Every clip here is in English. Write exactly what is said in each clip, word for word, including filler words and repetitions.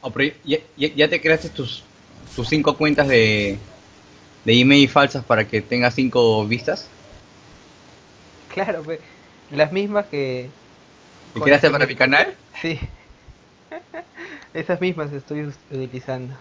Oh, pero ya, ya- ya te creaste tus, tus cinco cuentas de, de email falsas para que tengas cinco vistas. Claro, pues, las mismas que ¿Y con las creaste que para me... mi canal? Sí, esas mismas estoy us- utilizando.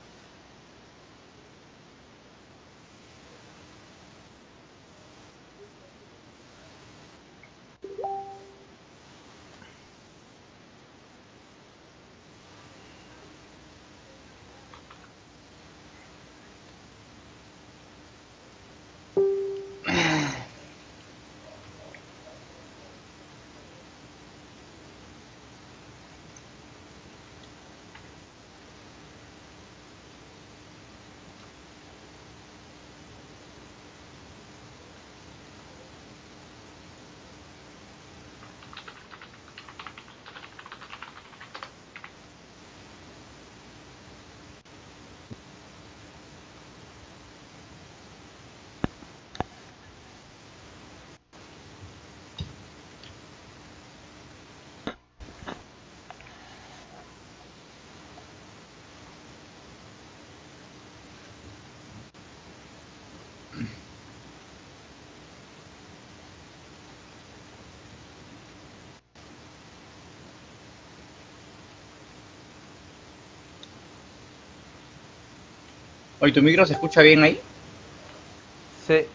Oye, ¿tu micro se escucha bien ahí? Sí,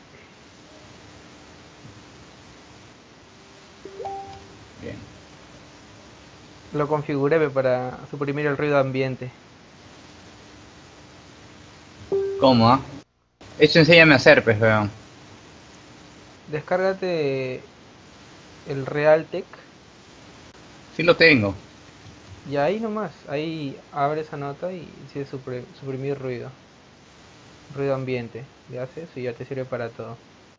Bien. lo configuré para suprimir el ruido ambiente. ¿Cómo, ah? Eso enséñame a hacer, pues, weón. Descárgate el Realtek Sí lo tengo. y ahí nomás, ahí abre esa nota y dice supre- suprimir ruido, ruido ambiente. Le haces y ya te sirve para todo.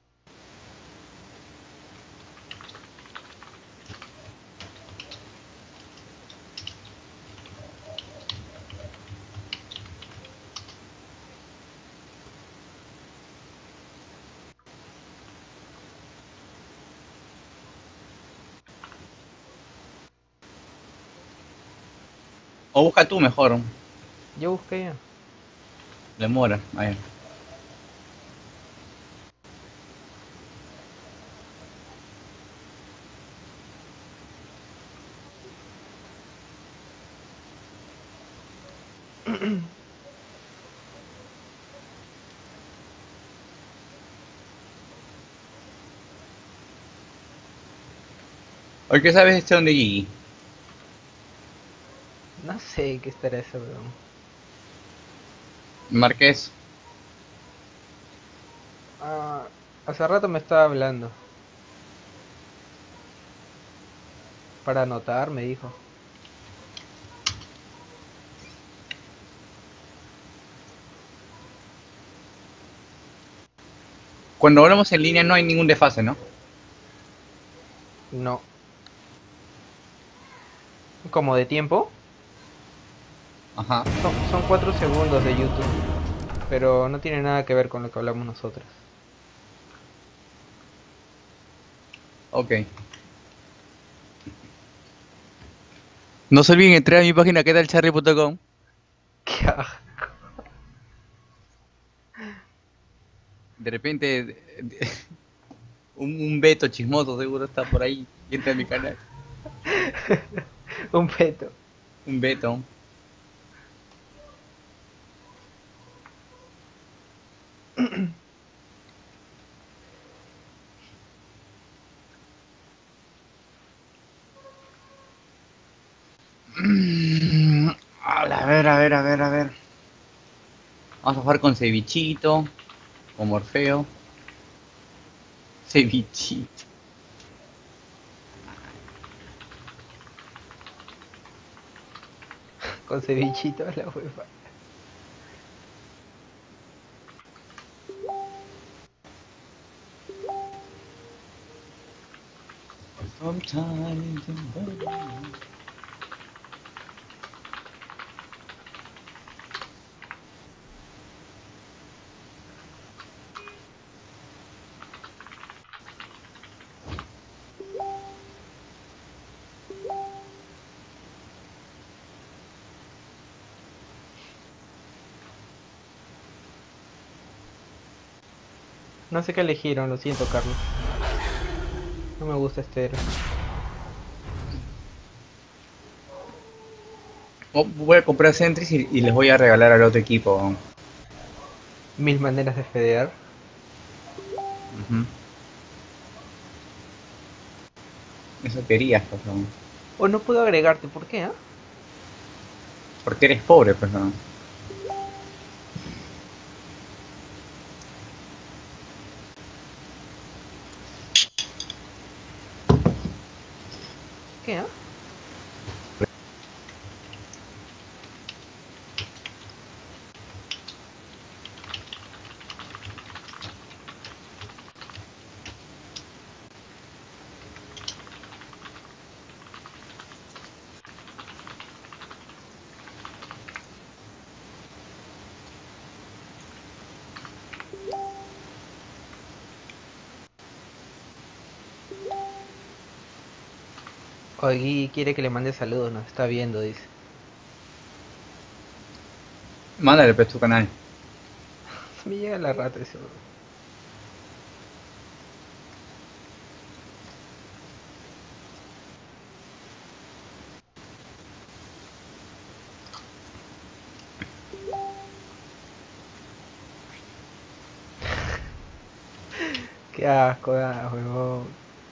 O busca tú mejor. Yo busqué ya. Demora. Ahí. Oye, ¿qué sabes de este de Gigi? No sé qué estará eso, weón. Marqués. Ah, hace rato me estaba hablando. Para anotar, me dijo. Cuando hablamos en línea no hay ningún desfase, ¿no? No. ¿Como de tiempo? Ajá. Son, son cuatro segundos de YouTube. Pero no tiene nada que ver con lo que hablamos nosotros. Ok. No se olviden entrar a mi página que tal charry punto com. Qué aj- De repente, un, un Beto chismoso seguro está por ahí y entra a mi canal. Un peto. Un Beto. Mm, A ver, a ver, a ver, a ver. Vamos a jugar con cevichito, con Morfeo. Cevichito. Con cevichito a la UEFA. Sometimes No sé qué eligieron, lo siento, Carlos. No me gusta este héroe. Oh, voy a comprar Sentries y, y les voy a regalar al otro equipo. Mil maneras de fedear. Ujú. Eso querías, pues, ¿no? O no puedo agregarte, ¿por qué, ah? Porque eres pobre, pues, ¿no? ¿Qué, ah? Oye, quiere que le mande saludos, nos está viendo, dice. Mándale, pues, tu canal. Me llega la rata ese, bro. Qué asco, ah, huevón.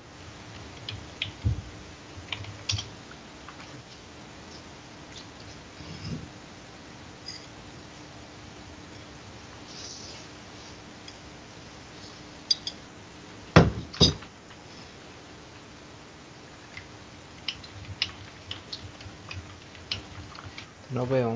No veo.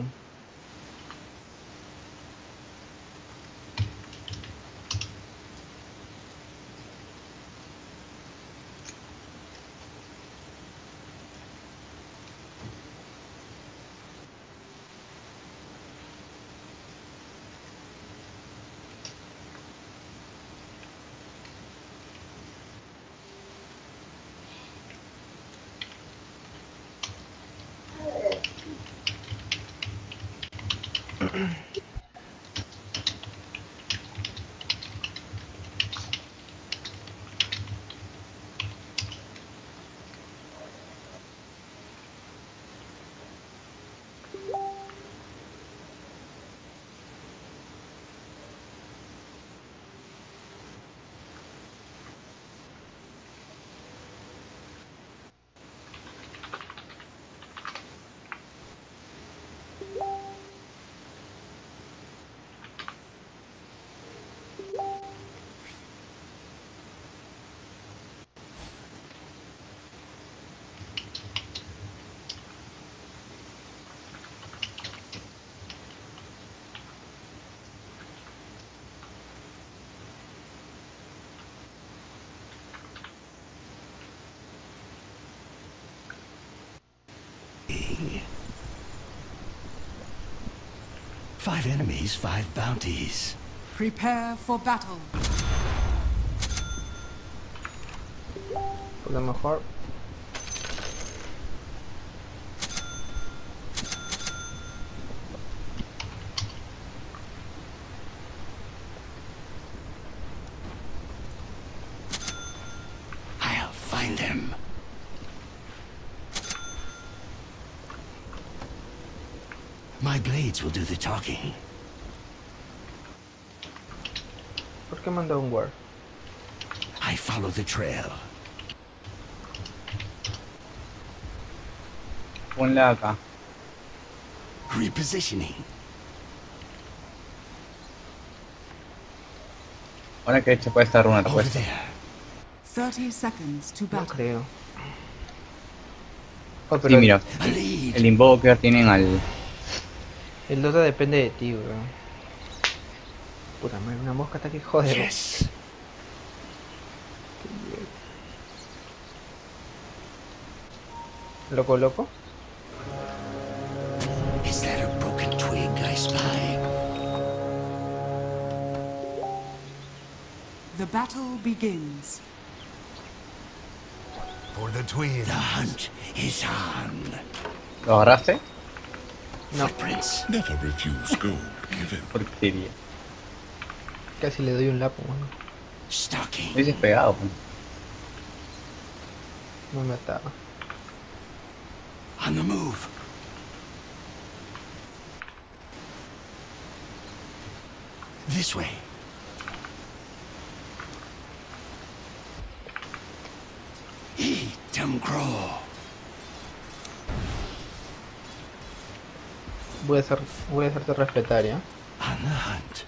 Five enemies, five bounties. Prepare for battle. Por lo mejor. I'll find them. My blades will do the talking. ¿Por qué mandó un ward? I follow the trail. Ponla acá. Repositioning. Ahora que he hecho puede estar una Over respuesta. there. thirty seconds to No battle. creo. Oh, Sí, pero mira. A lead. El Invoker tienen al... el Dota depende de ti, bro. Puta madre, una mosca está que jode. bro. Yes. ¿Loco, loco? Is that a broken twig I spy? The battle begins. For the twins. The hunt is on. ¿Lo agarraste? No, Footprints. Never refuse gold given. Porquería. casi le doy un lapo, mano. Stalking. Lo dices pegado, pues. No me ataba. On the move. This way. Eat them crow. Voy a hacer, voy a hacerte respetar, ¿ya? On the hunt.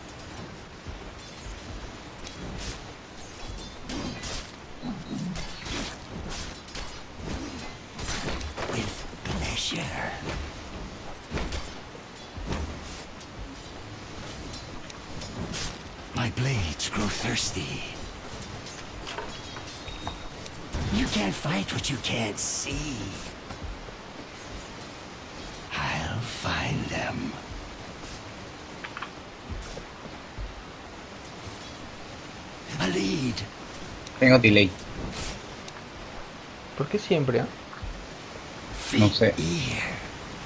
With pleasure. My blades grow thirsty. You can't fight what you can't see. I'll find them. A lead. Tengo delay. ¿Por qué siempre, ah? No sé. Ear.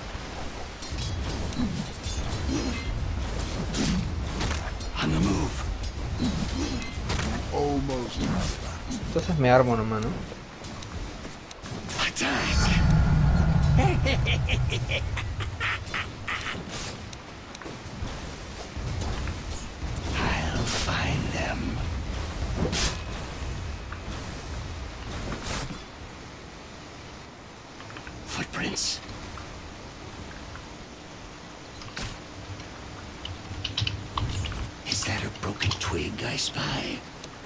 On the move. Almost. Entonces me armo nomás, ¿no? Attack. I'll find them. Footprints. Is that a broken twig I spy?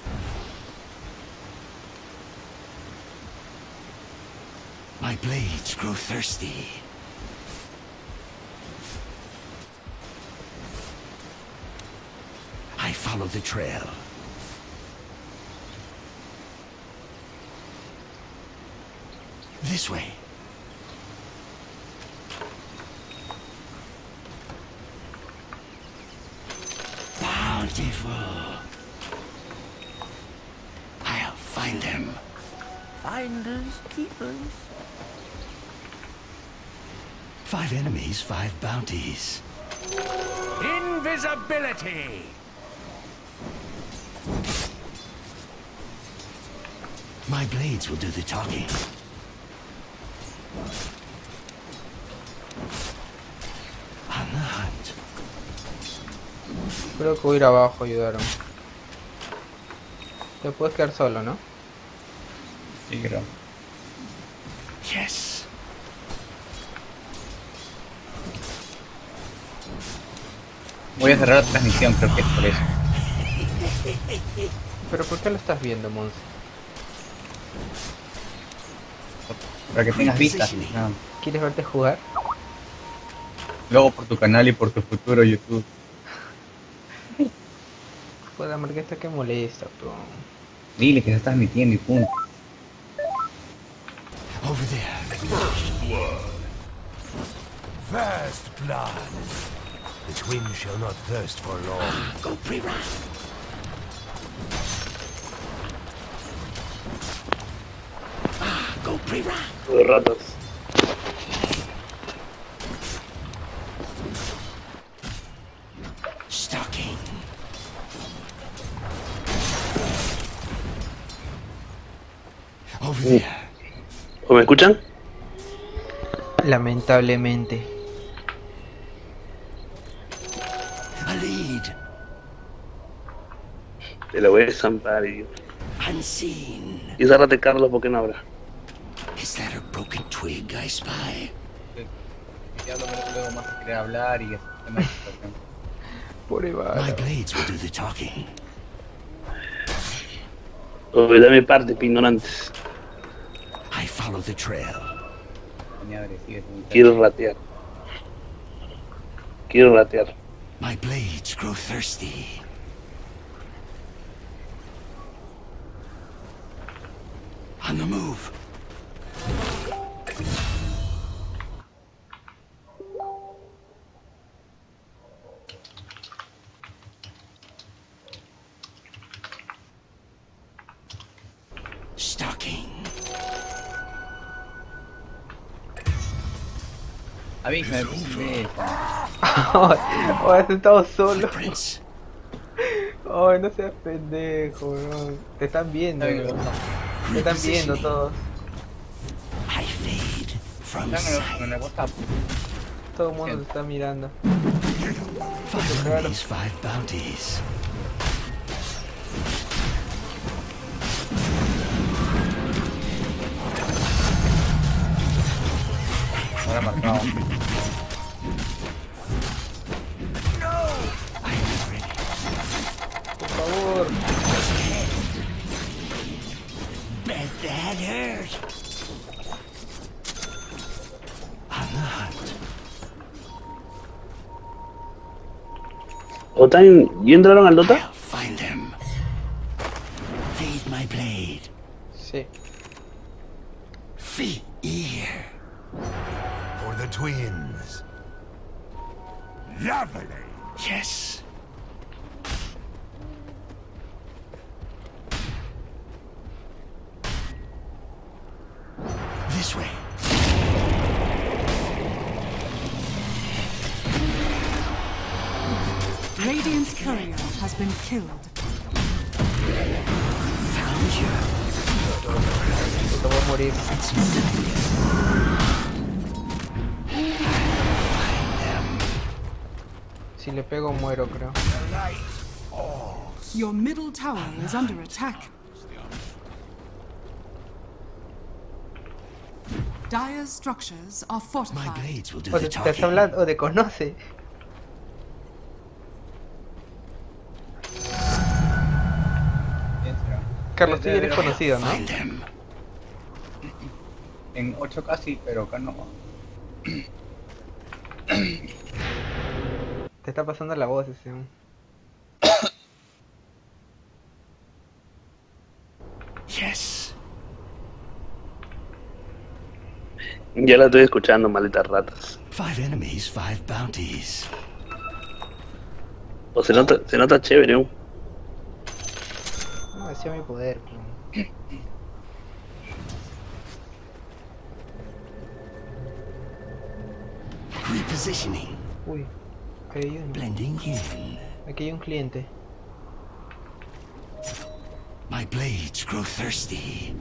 My blades grow thirsty. I follow the trail. This way. Bountiful. I'll find them. Finders, keepers. Five enemies, five bounties. Invisibility! My blades will do the talking. On the hunt. Creo que voy a ir abajo a ayudar. Te puedes quedar solo, ¿no? Sí, creo. Yes. Voy a cerrar la transmisión, creo que es por eso. ¿Pero por qué lo estás viendo, Mons? Para que tengas vistas. No. ¿Quieres verte jugar? Luego por tu canal y por tu futuro YouTube. Puta, porque esto que molesta, bro. Dile que se estás metiendo y punto. Over there. First blood. The twin shall not thirst for long. Go pre-run. Ah, go pre-run. Los ratos. Stalking. Over there. ¿O me escuchan? Lamentablemente. A lead. Te lo voy a zampar y... Unseen. Y zárrate, Carlos, porque no habrá. Is that a broken twig I spy? Si hablo luego más a querer hablar y ese tema de situación. Por My Iván. blades will do the talking. Oye, dame parte, ignorantes. I follow the trail. Tenía agresivo, es muy Quiero ratear. Quiero ratear. My blades grow thirsty. On the move. Stalking. Avísame, pues, Oh, has estado solo. Footprints. Ay, no seas pendejo, weón. Te están viendo, Dame weón. botón. Te están viendo todos. I fade from Dame sight. botón, WhatsApp. Todo el mundo te está mirando. Five enemies, five bounties. Ahora marcado. Por favor. Bet that hurt. On the hunt. ¿O están y entraron al Dota? I'll find them. Feed my blade. Sí. Feet ear. For the twins. Lovely. Yes. This way. Radiant's courier has been killed. Found you. Te voy a morir. Si le pego muero, creo. Your middle tower is under attack. Dire's structures are My fortified. blades will do O the te estás talking. hablando o te conoce. ¿Quién será? Carlos, tú De- ya de- eres de- conocido, ¿no? Find them. En ocho K sí, pero acá no. Te está pasando la voz ese. Yes. Ya la estoy escuchando, malditas ratas. Five enemies, five bounties. O se nota, se nota chévere, ¿no? No, decía mi poder. Pero... Repositioning. Uy, ahí hay uno. Blending in. Aquí hay un cliente. My blades grow thirsty.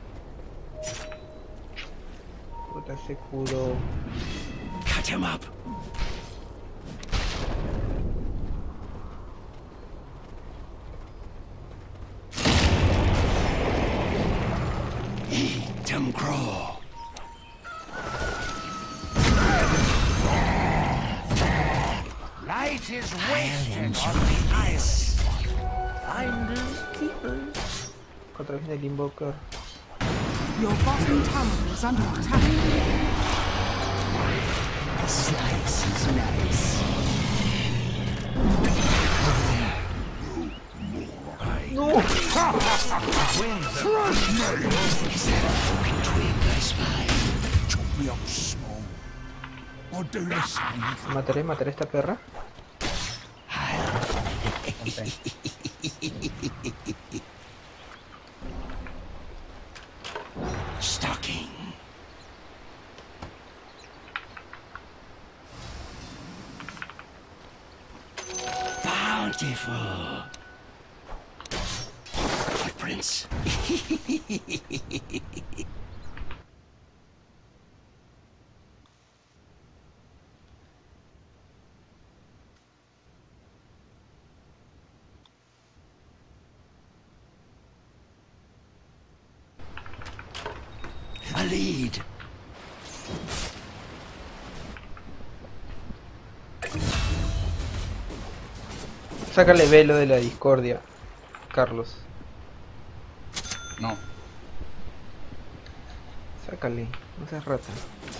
Puta, ese culo. Cut him up. Eat him crow. Light is I'll wasted enjoy on this. finders keepers. Otra vez el invoker. Your bottom tower is under attack. Slice is nice. Is that a broken twig I spy? Chop me up small. Or do the same. Mataré, mataré a esta perra. Stalking. Bountiful. Footprints. A lead. Sácale velo de la discordia, Carlos. No. Sácale, no seas rata.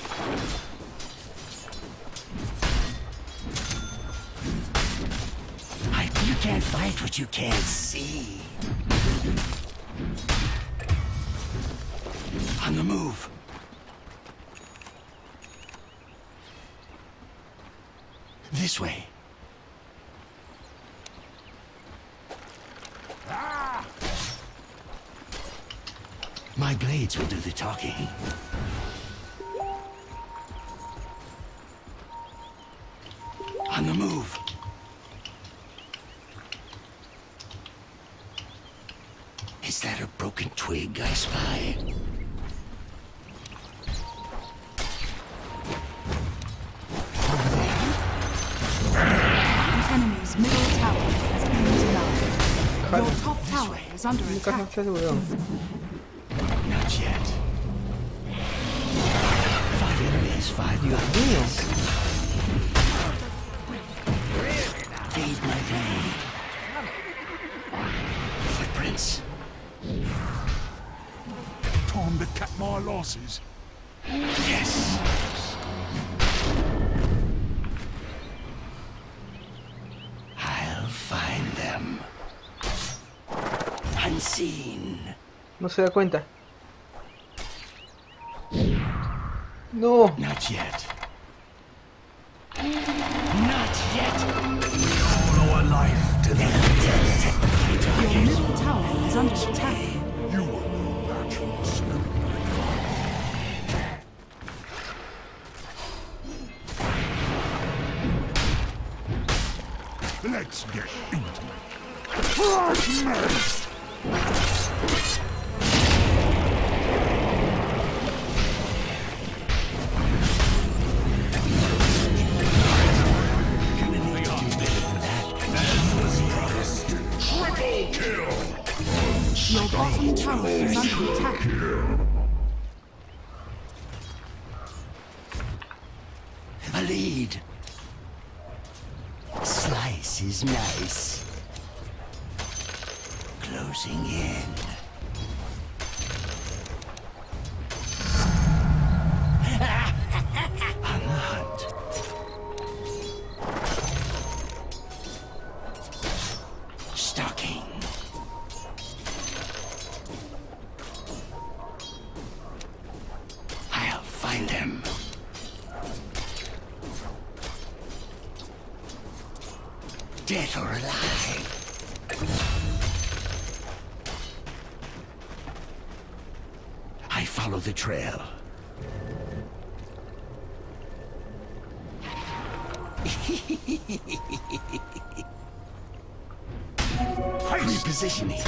I, you can't fight what you can't see. On the move. This way. My blades will do the talking. On the move. Is that a broken twig I spy? The enemy's middle tower has been denied. Your top tower is under Nunca attack. se weón. Not yet. Five enemies, five Dios bounties. mío. Feed my blade. Footprints. Time to cut my losses. Yes. I'll find them. Unseen. No se da cuenta. No. Not yet. Not yet. All our life to the Your middle tower is under attack. You are no match for the spirit. Let's get into it. Fragment! Your bottom tower is under attack. A lead. Slice is nice. Closing in. On the hunt. Stalking. I'll find them. Dead or alive. I follow the trail. Repositioning.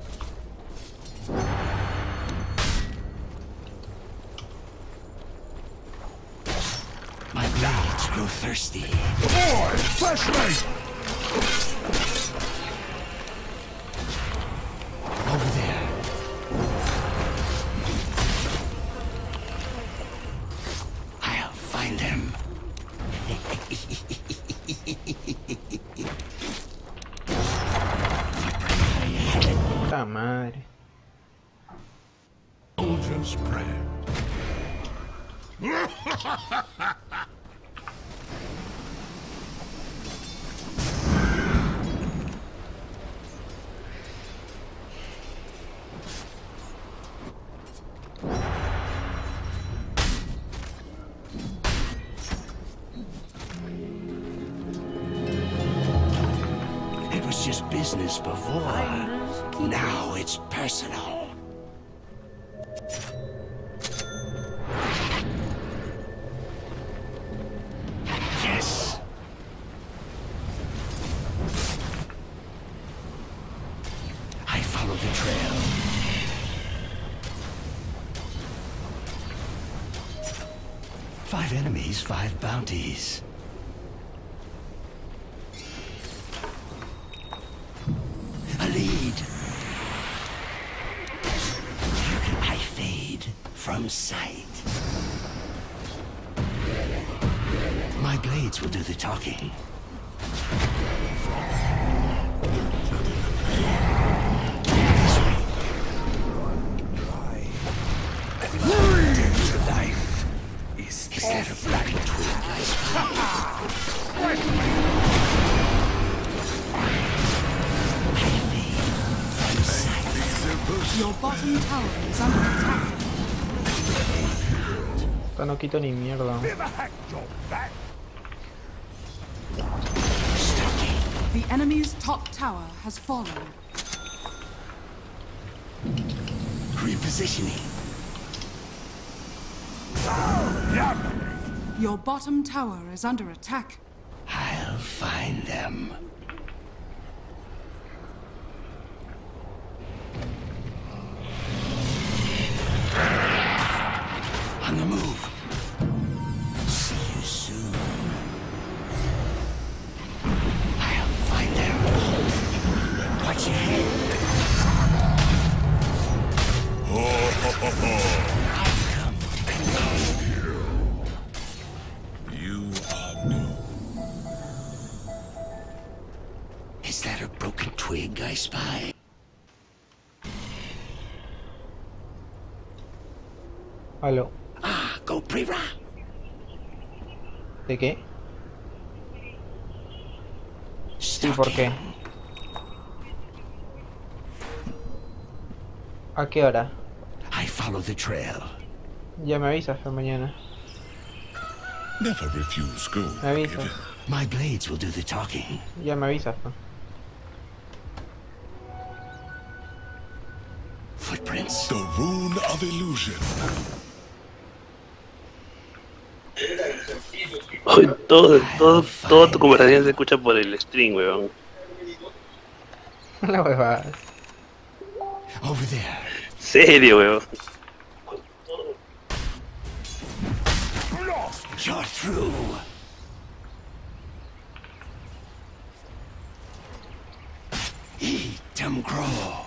My blades grow thirsty. Boy, flashlight! Over there. I'll find them. Puta madre. Soldier's prayer. It was just business before. Now it's personal. Yes. I follow the trail. Five enemies, five bounties. A lead. I fade from sight. My blades will do the talking. This way. Breathe to life. Is Is that a broken twig I spy? Your bottom tower is under attack. Esta no quito ni mierda. never hacked your back. The enemy's top tower has fallen. Repositioning. Your bottom tower is under attack. I'll find them. You are new. Is that a broken twig I spy? Aló. Ah, go Prira. ¿De qué? Sí, ¿por qué? ¿A qué hora? I follow the trail. Ya me avisas para mañana. Never refuse gold. Me avisas. My blades will do the talking. Ya me avisas, pa. Footprints. The rune of illusion. Oye, todo, todo, toda tu conversación se escucha por el stream, weón. La huevada. Over there. Serio, weón. You're through. Eat them grow.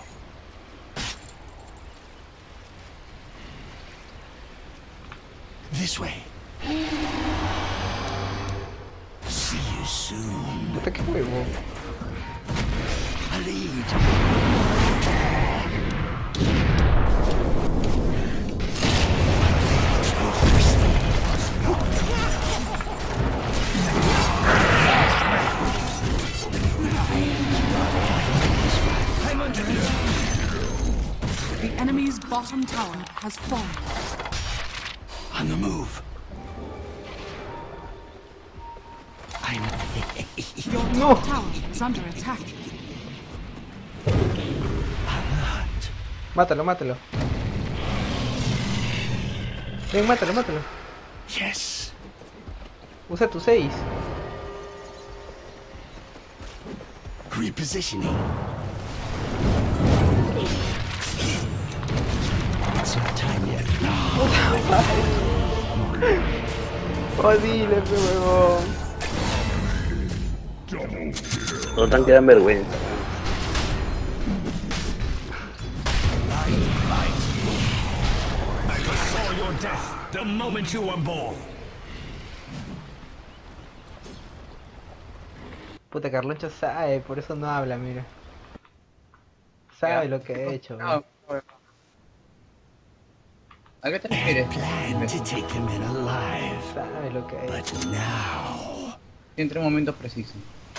This way. See you soon. Puta, qué huevo. A lead. The enemy's bottom tower has fallen. On the move. I'm Your top No. tower is under attack. hunt. Mátalo, mátalo. Ven, mátalo, mátalo. Yes. Usa tu seis. Repositioning. It's not time yet. Odile, pe huevón. No tan quedan vergüenza. I foresaw your death the moment you were born. Puta, Carloncho sabe, por eso no habla, mira. Sabe Ya. lo que he hecho. No, bueno. ¿A qué te refieres? Plan to take them in alive. Sabe lo que he hecho. But now. En tres momentos precisos.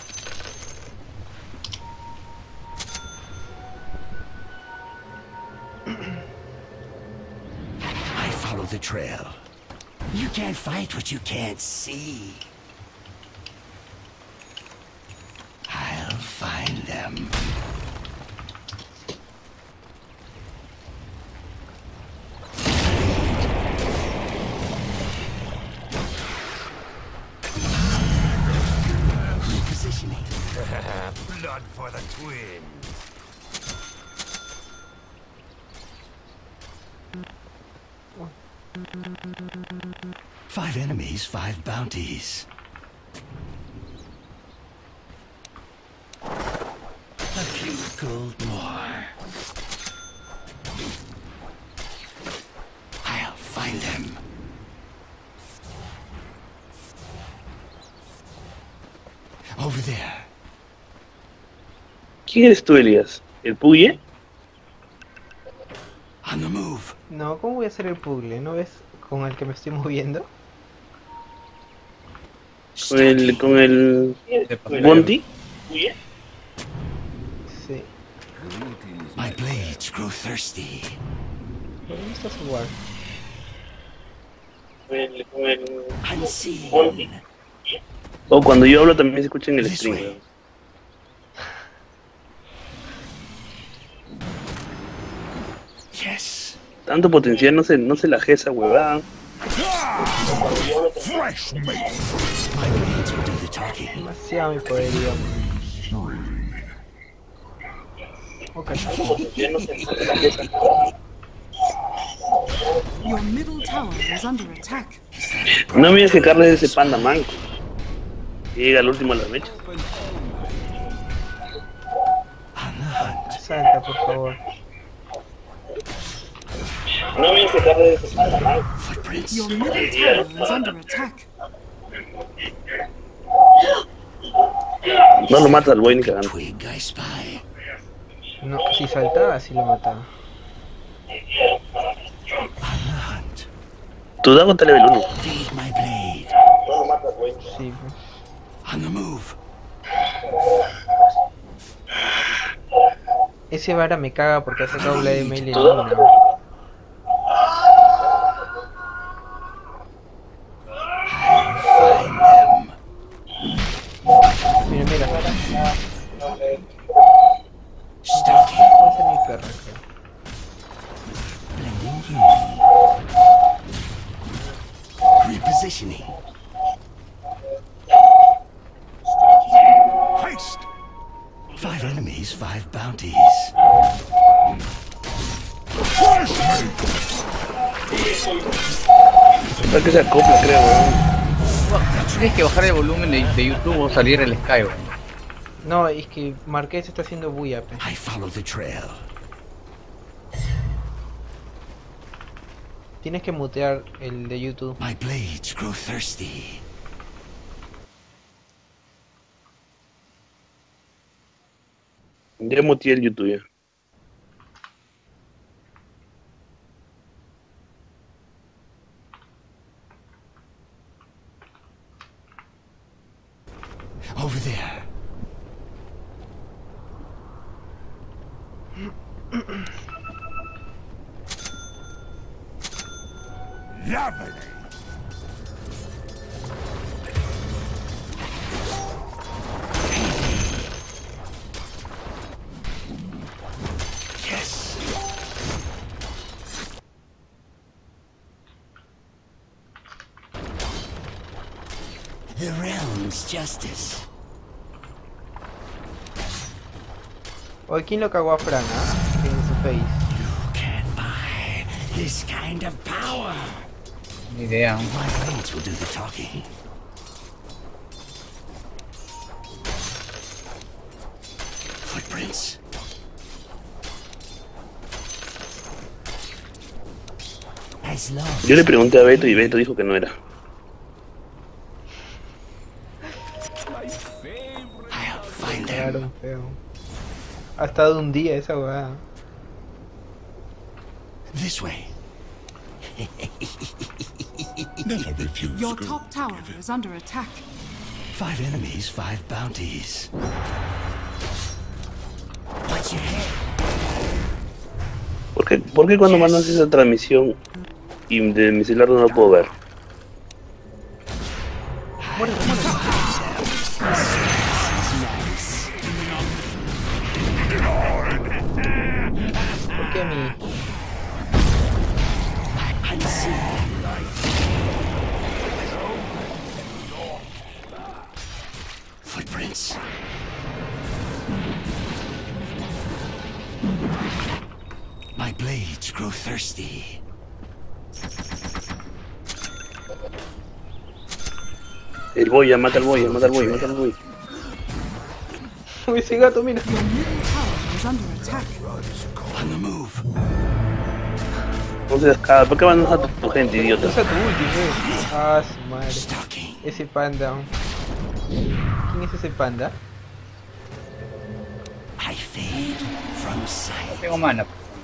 I follow the trail. You can't fight what you can't see. I'll find them. Repositioning. Blood for the twin. Five enemies, five bounties. A few gold more. I'll find them. Over there. ¿Quién eres tú, Elías? ¿El Puye? On the move. No, ¿cómo voy a hacer el puzzle? ¿No ves con el que me estoy moviendo? ¿Con el, con el Bondi? Sí. My blades grow thirsty. ¿Por dónde está su guard? Con el, con el Unseen. O cuando yo hablo también se escucha en el This stream, way. weón. Yes. Tanto potencial no se, no se la esa huevada. Fresh meat. My blades will do the talking. Demasiado mi poderío. Ok. Your middle tower is under attack. No me digas que Carlos es ese panda manco. Que llega al último a la mecha. On the hunt. salta, por favor. No me hice cargo de esa espalda, man. Footprints. Your middle tower is under attack. No lo mata al buey ni cagando. Twig, I spy. No, si saltaba, sí lo mataba. On the hunt. Tu Dagon está level uno. Feed my blade. Sí, pues. On the move. Ese vara me caga porque ha sacado Blade Mail en Todo. una. Find them. Mira, mira. Stalking. Va a ser mi perra, creo. Blending in. Repositioning. Haste! Five enemies, five bounties. Es que se acopla, creo, weón. Tienes que bajar el volumen de, de YouTube o salir el Sky, weón. No, es que Marqués está haciendo bulla, pe. I follow the trail. Tienes que mutear el de YouTube. My blades grow thirsty. Ya muteé el YouTube ya. Over there. Lovely! Yes. The realm's justice. Oye, ¿quién lo cagó a Fran, ah? En su face. You can't buy this kind of power. Ni idea. My blades will do the talking. Footprints. As long Yo le pregunté a Beto y Beto dijo que no era. I'll find them. Cagaron feo. Ha estado un día esa weá. This way. Never refuse Your good. top tower is under attack. Five enemies, five bounties. Watch your head. ¿Por qué, ¿Por qué cuando mandas esa transmisión y de mi celular no lo puedo ver? ¿Por qué a mí? Footprints. My blades grow thirsty. El boya, mata al boya, mata al boya, mata al boya. Uy, ese gato, mira. Your middle tower is under attack. On the move. No seas cada, ¿por qué mandas a tu gente, idiota? Usa tu ulti, wey. Ah, su madre. Stalking. Ese panda. ¿Quién es ese panda? I fade from sight. Tengo mana.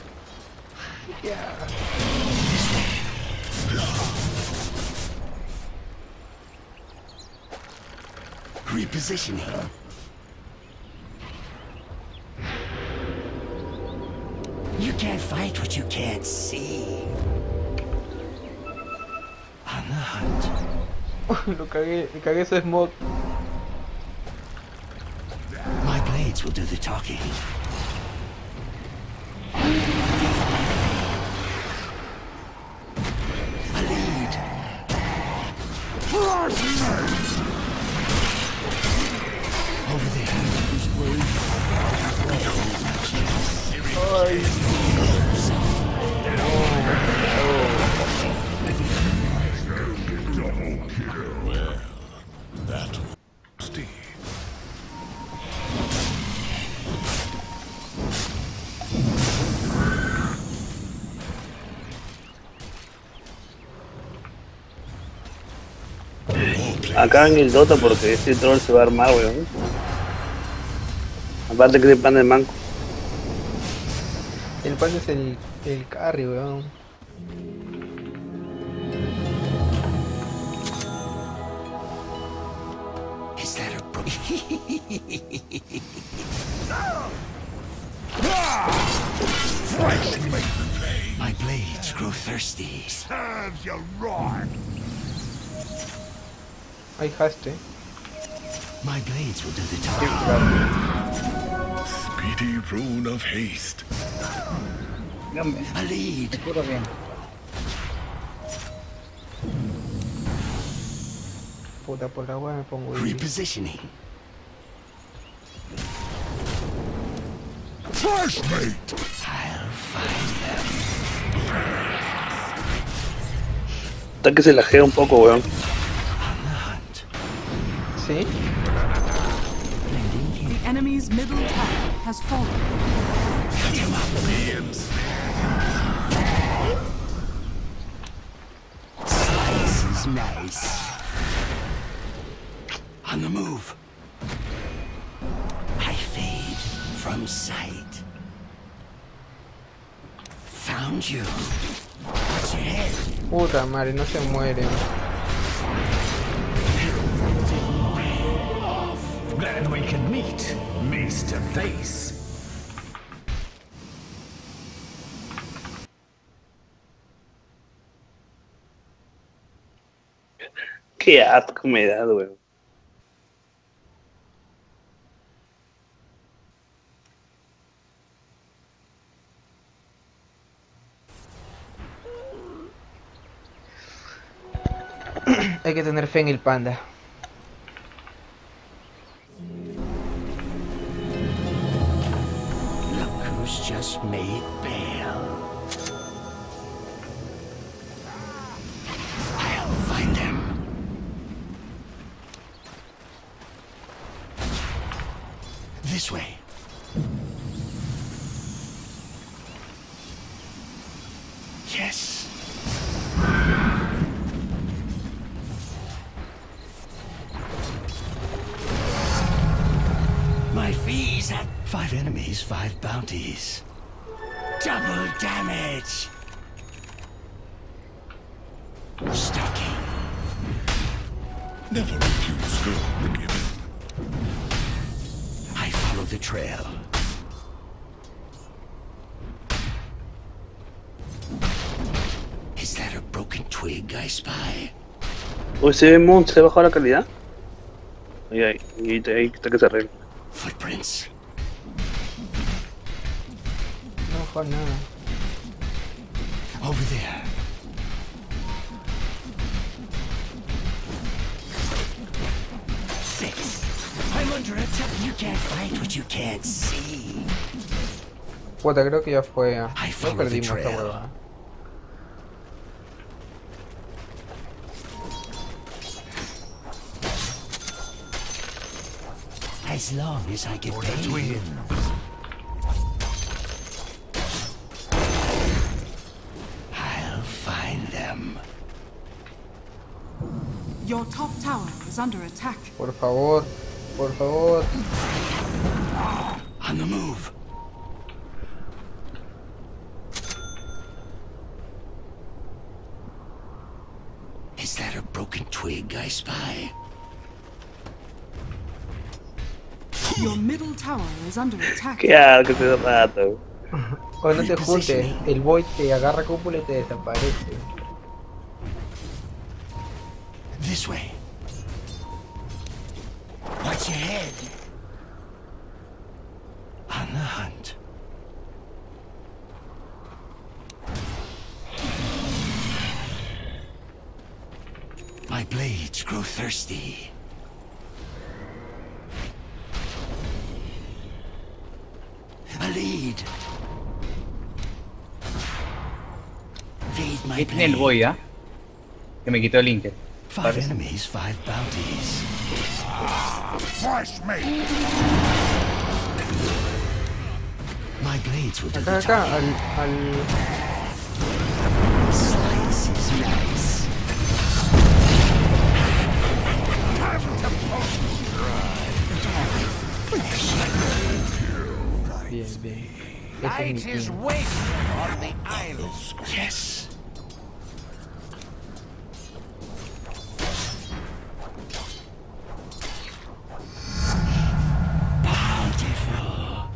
Repositioning. You can't fight what you can't see. On the hunt. Lo cagué, le cagué su smoke. My blades will do the talking. A lead. Over there. That Steve. acá en el Dota porque este troll se va a armar, weón. Aparte que se pan de manco. El pan es el, el carry, weón. Is that a bro- Fresh meat repay. My blades grow thirsty. Serves you right. Hay haste. My blades will do the Sí, talking. claro. Speedy rune of haste. No, me, A lead. me curo bien. Puta, por la wea me pongo ahí. Repositioning. Fresh meat. I'll find them. Está que se lajea un poco, weón. On the hunt. ¿Sí? Blending in. The enemy's middle tower has fallen. Cut him up. Slice is nice. On the move. I fade from sight. Found you. What's your head? Puta madre, no se muere. Glad we can meet, face to face. Qué asco me da, weón. Hay que tener fe en el panda. Look who's just made bail. I'll find them. This way. Yes. My fees at five enemies, five bounties. Double damage. Stalking. Never refuse gold given. I follow the trail. Is that a broken twig I spy? Oye, se ve Moon, se bajó la calidad. Ahí, ahí, ahí, ahí está que se arregla. Footprints. No, Juan, nada. Over there. Six. I'm under attack. You can't fight what you can't see. Puta, creo que ya fue. ah. I No follow the perdimos esta trail. huevada. As long as I get For the paid. twins. I'll find them. Your top tower is under attack. Por favor, por favor. On the move. Is that a broken twig I spy? Your middle tower is under attack. Qué asco ese rato. O no te juntes, el Void te agarra cúpula y te desaparece. This way. Watch your head. On the hunt. My blades grow thirsty. A lead. Feed my Ahí tiene el blade. boy, ¿ah? Que me quitó el link. Five enemies, five bounties. Fresh meat. My blades will do Acá, the acá, talking. al, al... Slice is nice. Bien, bien. Ese Light es mi is team. wasted on the island. Yes. Bountiful.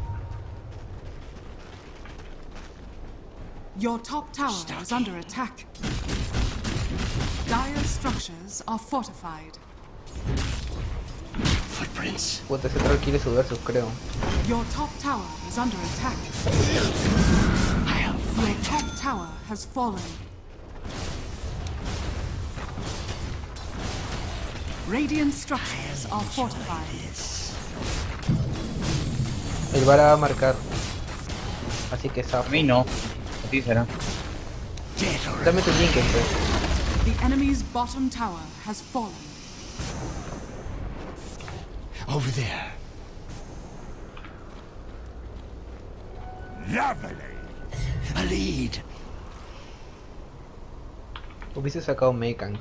Your top tower is under attack. Dire structures are fortified. Footprints. Puta, ese troll quiere su versus, creo. Your top tower is under attack. I'll Your find top tower has fallen. Radiant structures are fortified. this. El Vara va a marcar. Así que A sapo. mí no. A ti será. Dead or Dame tu link, pues. The enemy's bottom tower has fallen. over there. Lovely. A lead. Hubiese sacado Mekans.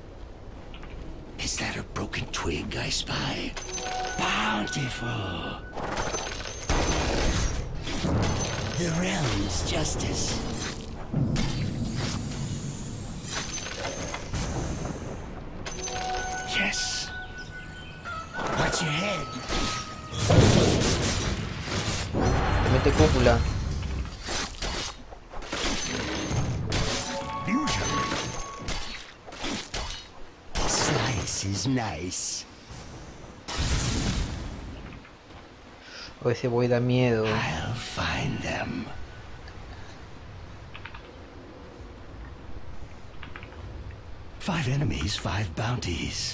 Is that a broken twig I spy? Bountiful. The realm's justice. Yes. Watch your head. Te mete cúpula. Slice is nice. O ese boy da miedo. I'll find them. Five enemies, five bounties.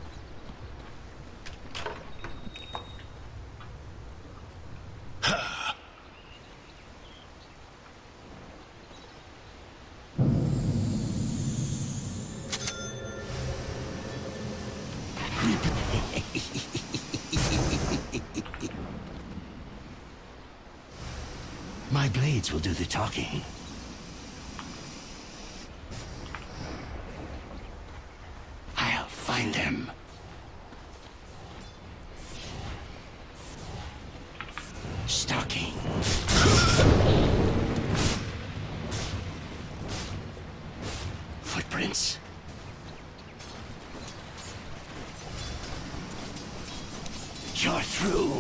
My blades will do the talking. I'll find them. Stalking. Footprints. You're through.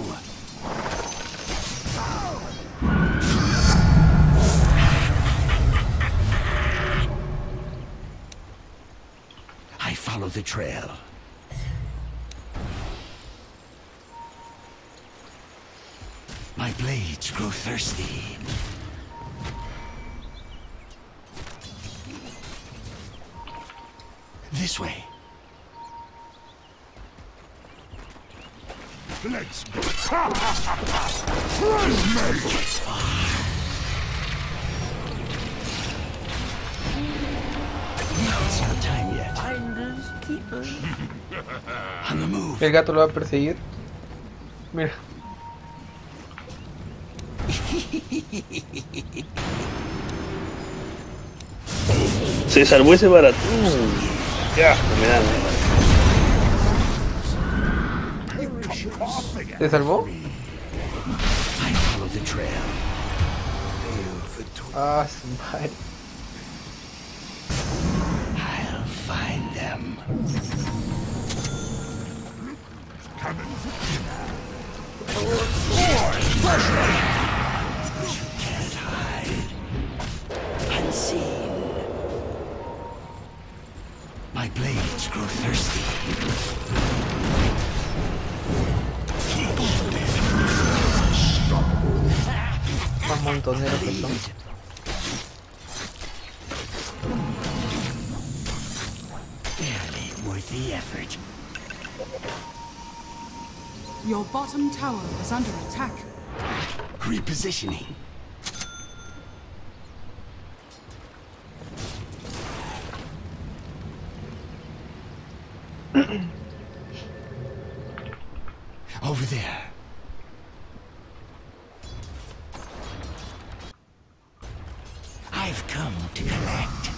I follow the trail. My blades grow thirsty. This way. Let's go. Fresh mate. It's not time yet. On the move. El gato lo va a perseguir. Mira. Se salvó ese barato. Ya, me dan. ¿Te salvó? I follow the trail. Ah, su madre. I'll find them. You can't hide. Unseen. My blades grow thirsty. Más montoneros que son. Barely worth the effort. Your bottom tower is under attack. Repositioning. Over there. I've come to collect.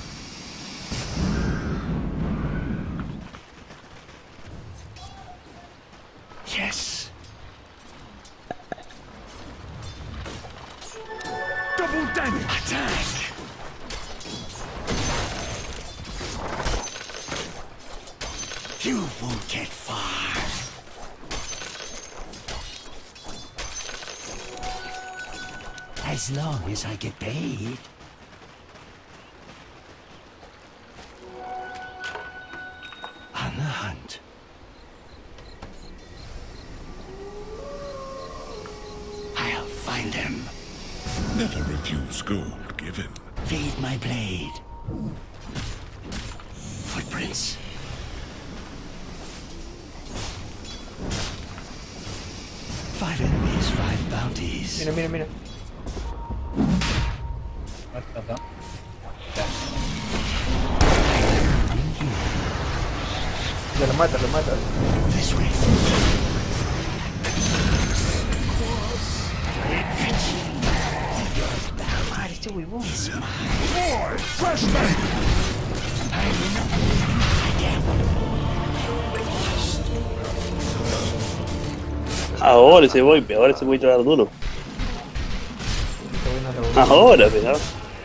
Yes. Double damage. Attack. You won't get far. As long as I get paid. On the hunt. I'll find them. Never refuse gold given. Feed my blade. Footprints. Five enemies, five bounties. Mira, mira, mira. Acá, acá. Ya lo mata, lo mata. This way. Madre, este huevón. Boy, fresh meat! Ahora ese voy, ahora ese voy a traer duro. Está buena la boca. Ahora, pero.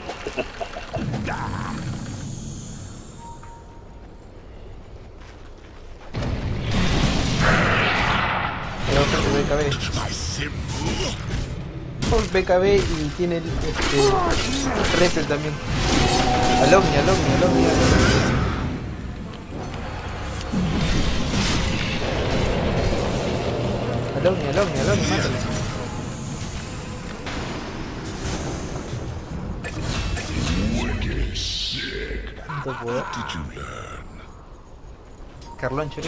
Cuidado con el B K B. My symbol. Por B K B y tiene el este, Repel también. Alogni, Alogni, Alogni, Alogni. Alogni, Alogni, Alogni, mátalo. Wicked sick. No puedo. Did you learn? Carlón, chorizo.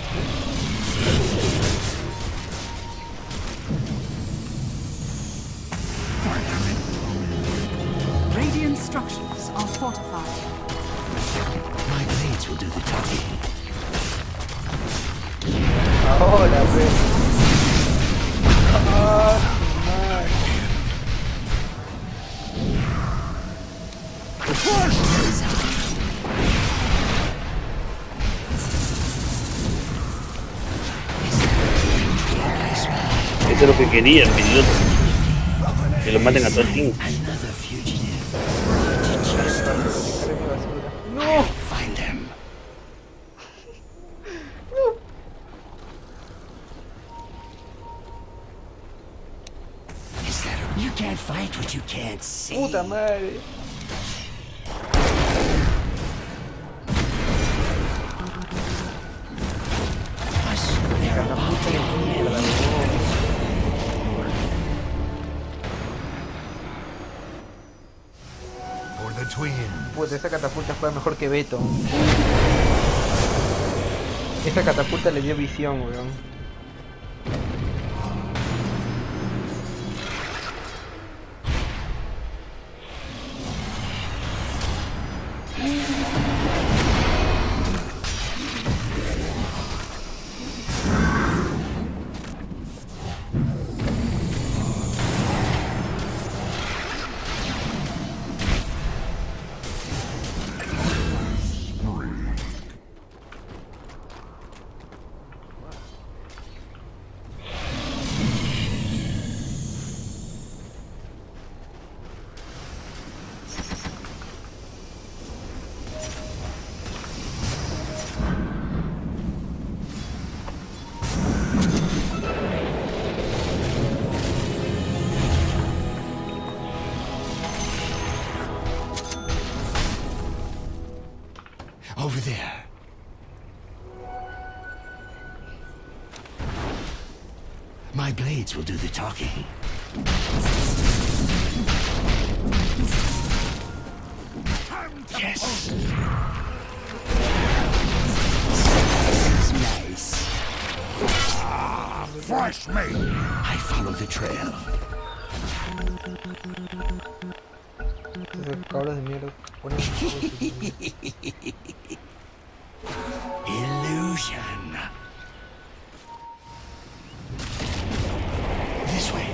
Radiant structures are fortified. My blades will do the talking. Ahora, pues. Ah, madre. Eso es lo que querían, piloto. Que lo maten a todo el team. Another fugitive. Cargué mi basura. No! Find them. Is that a... You can't fight what you can't see. Puta madre. I swear Puta de mierda, huevón. For the twin. Puta, esa catapulta fue mejor que Beto. Esa catapulta le dio visión, weón. over there. My blades will do the talking. Yes. This is nice. Ah, fresh meat. I follow the trail. Esos cabros de mierda ponen Illusion. This way.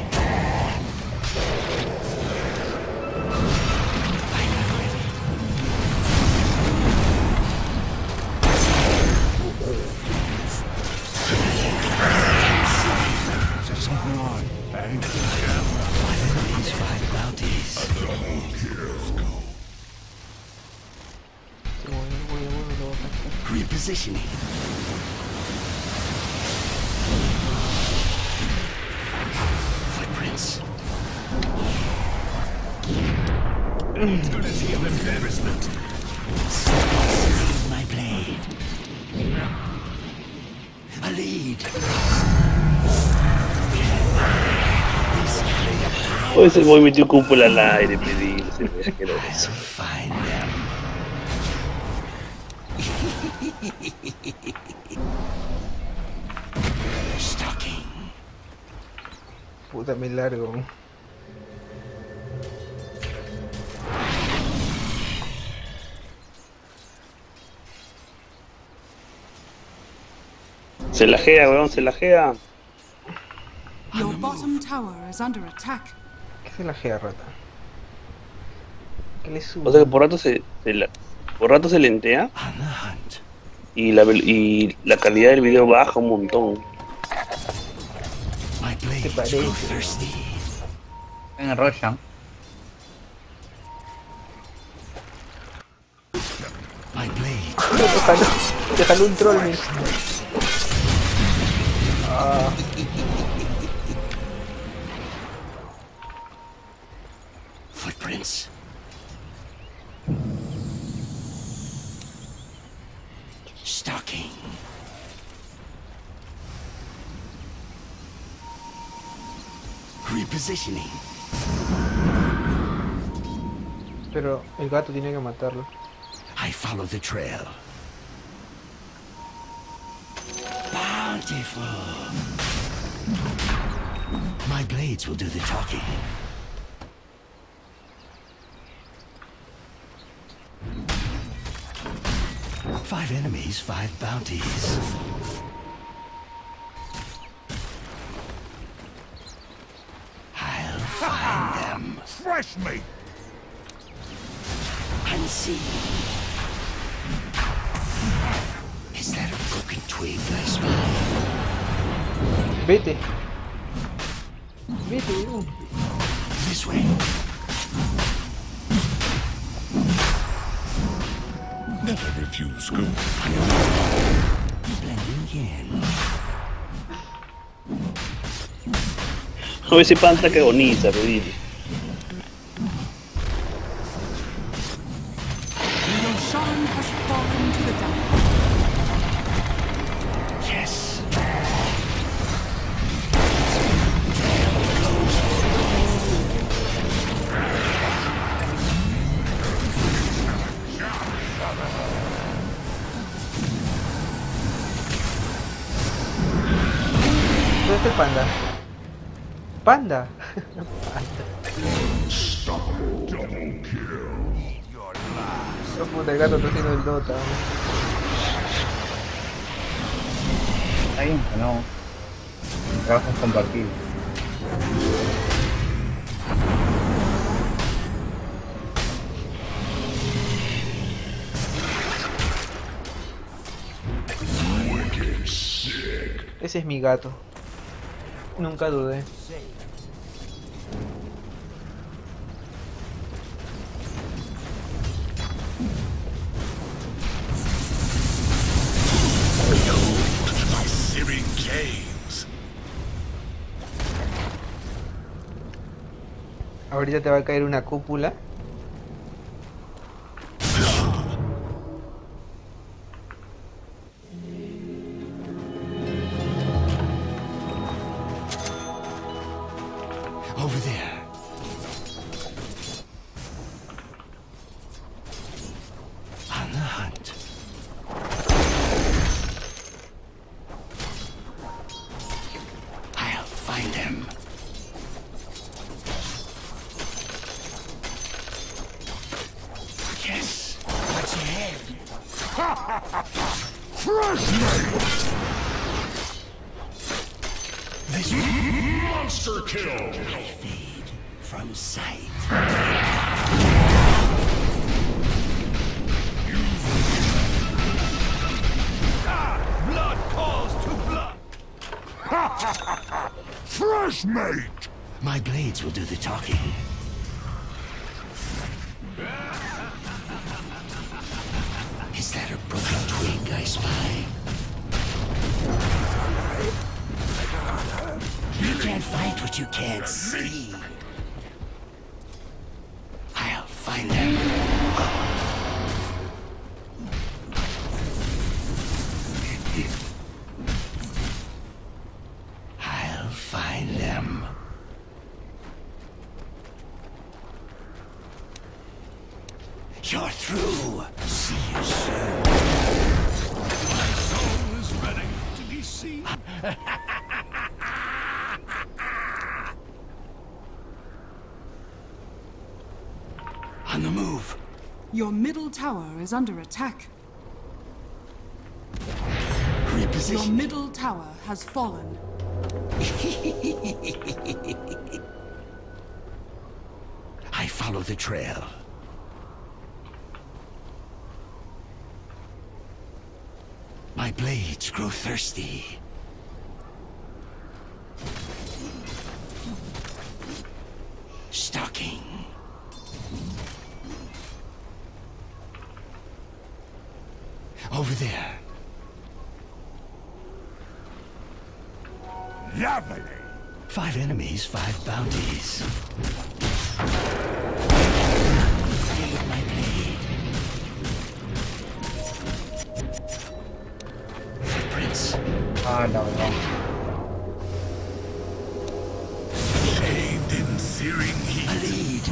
Is there something on? Thank you. Five enemies, five bounties. The whole Repositioning. Footprints. Opportunity of embarrassment. Save my blade. A lead. Oh, ese boy metió cúpula al aire, pedí. Se ve asqueroso. Find them. Stalking. Puta, me largo. Se lajea, weón, se lajea. Your bottom tower is under attack. ¿Qué se la gea, rata? ¿Qué le sube? O sea que por rato se, se la, por rato se lentea On the hunt. y la, vel- y la calidad del video baja un montón. My blades parece? grow thirsty. En el Roshan. My blade. Déjalo, déjalo un troll, mi. Ah, Footprints. Stalking. Repositioning. pero el gato tiene que matarlo. I follow the trail. Bountiful. My blades will do the talking. Five enemies, five bounties. I'll find them. Fresh meat. Unseen. Is that a broken twig I spy? Vete. Vete, uh. This way. Never refuse school. Blending in. A ver si panta que agoniza, pedí. Roshan has fallen to the dark. Yes. ¿Dónde está el panda? ¡Panda! Double kill. Oh, puta, el gato está haciendo el Dota. Está bien, que no. Trabajos compartidos. Wicked sick. Ese es mi gato. Nunca dudé. My searing caves. Ahorita te va a caer una cúpula. Over there. On the hunt. I'll find them. Yes. What's ahead? Fresh meat. This way. Monster kill. I fade from sight. Blood calls to blood. Fresh meat. My blades will do the talking. Is that a broken twig I spy? what you can't see. I'll find them. I'll find them. You're through. See you soon. My soul is ready to be seen. On the move. Your middle tower is under attack. Your Reposition. middle tower has fallen. I follow the trail. My blades grow thirsty. Stalking. Over there. Lovely. Five enemies, five bounties. Fade my blade. Footprints. Ah, no, no. Bathed in searing A heat. lead.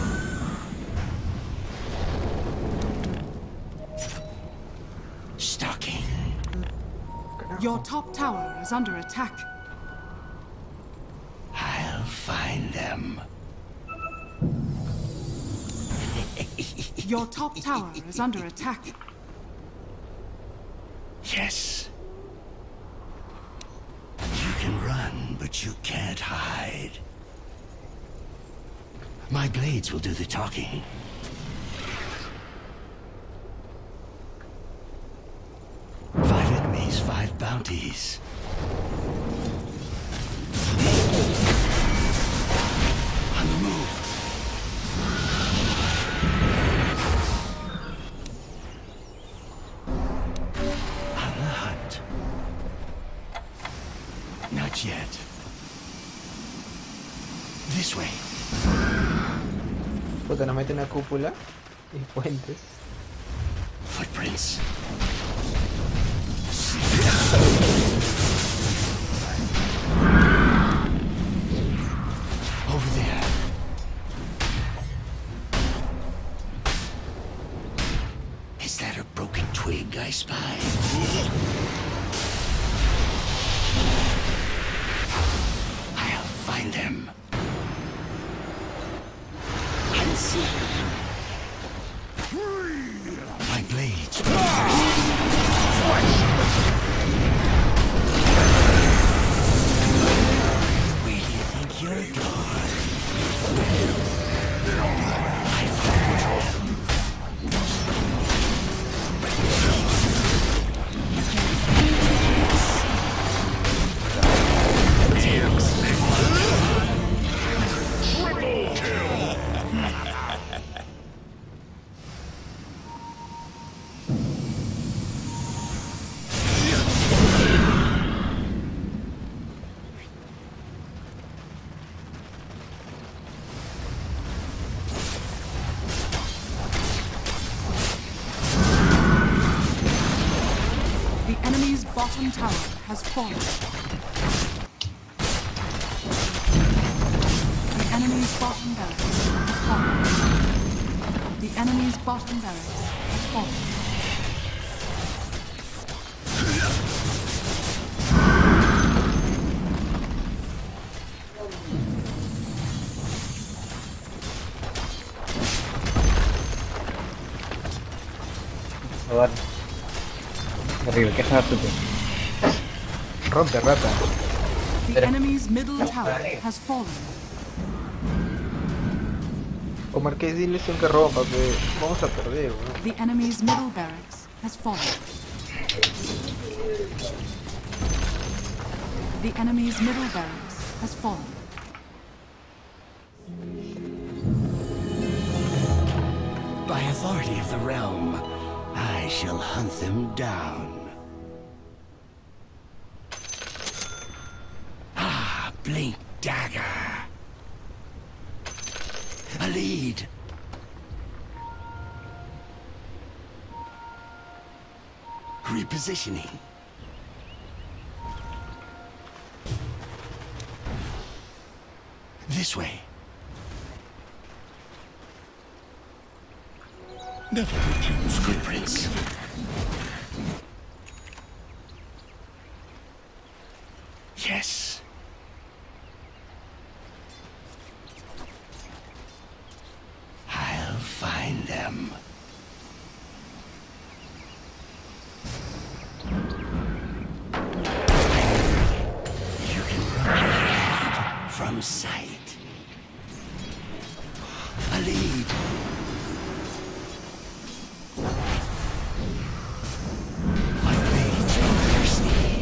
Stalking. Your top tower is under attack. I'll find them. Your top tower is under attack. Yes. You can run, but you can't hide. My blades will do the talking. Five enemies, five bounties. On the move. On the hunt. Not yet. This way. Puta, nos mete una cúpula y puentes. Footprints. Over there. Is that a broken twig I spy? I'll find them. Unseen. My blades. Where do you think you're going? I follow you. The enemy's bottom tower has fallen. The enemy's bottom barracks has fallen. The enemy's bottom barracks has fallen. Joder. Horrible, qué rápido. Rompe, rata. The enemy's middle tower has fallen. O Marqués, dile que rompa, que vamos a perder, weón. The enemy's middle barracks has fallen. The enemy's middle barracks has fallen. By authority of the realm, I shall hunt them down. Ah, Blink Dagger. A lead. Repositioning. This way. Never reduce Footprints. Yes. I'll find them. You can run from sight. A lead. My blades are thirsty.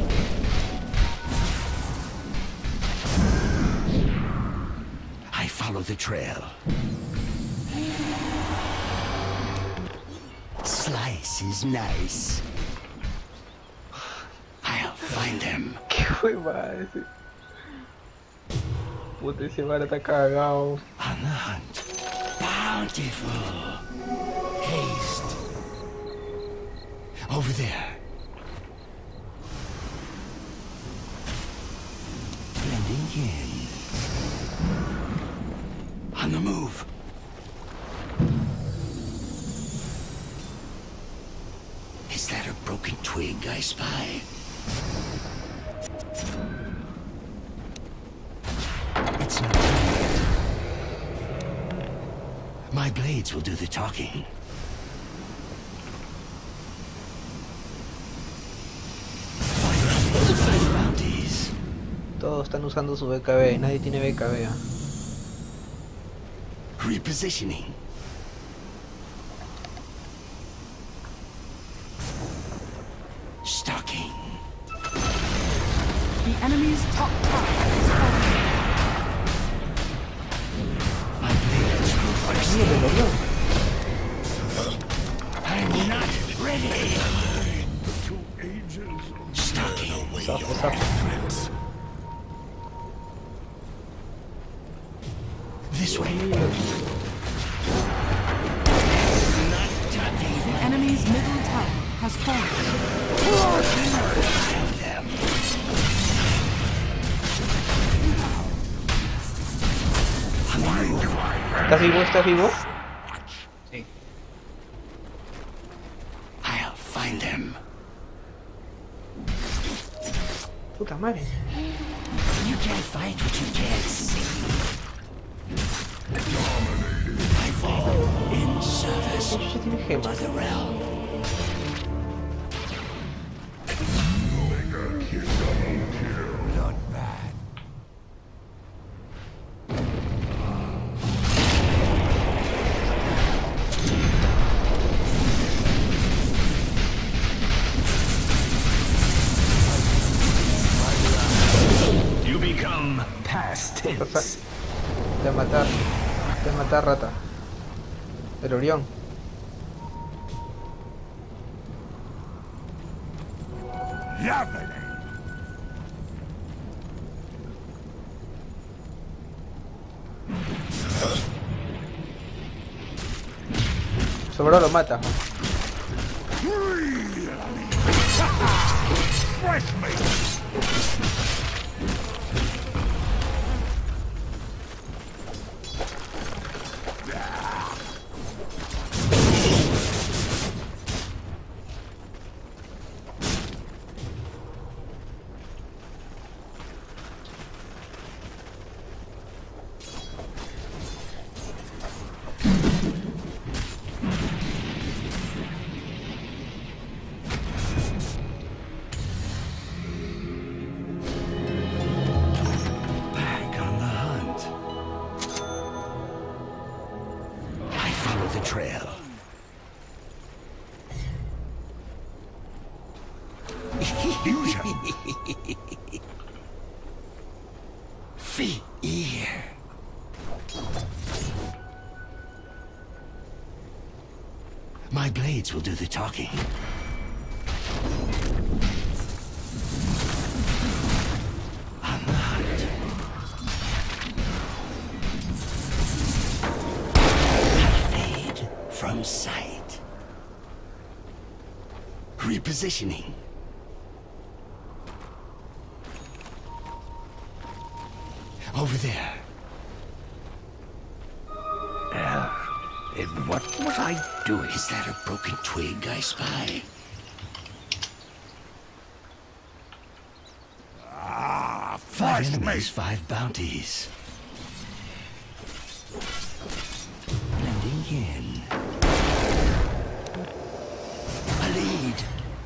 I follow the trail. Slice is nice. I'll find them. ¿Qué hueva ese? Puta, ese bar está cagado. On the hunt. Bountiful. Haste. Over there. Blending in. On the move. Is that a broken twig I spy? It's not time yet. My blades will do the talking. Five bounties. Todos están usando su B K B, nadie tiene B K B. ¿Ah? Repositioning. Stalking. The enemy's top tower is falling. My blades will Sí, el first. Orión. I'm not ready. two ages of Stalking. Sapo, sapo. This way. Not touching The enemy's middle tower has fallen. them. On the move. ¿Estás vivo? ¿Estás vivo? Sí. I'll find them. Puta madre. You can't fight what you can't see. I fall in service ¿Qué chucha tiene to gemas? the realm. Not bad. You become past tense. Te va a matar. Te va a matar, rata. El Orión. Lovely. Sobró lo mata. Fresh meat. Back on the hunt. I follow the trail. Feet ear. My blades will do the talking. On the hunt. sight. Repositioning. Over there. Uh, and what was I doing? Is that a broken twig I spy? Ah, Five flash me! enemies, five bounties. Blending in. A lead.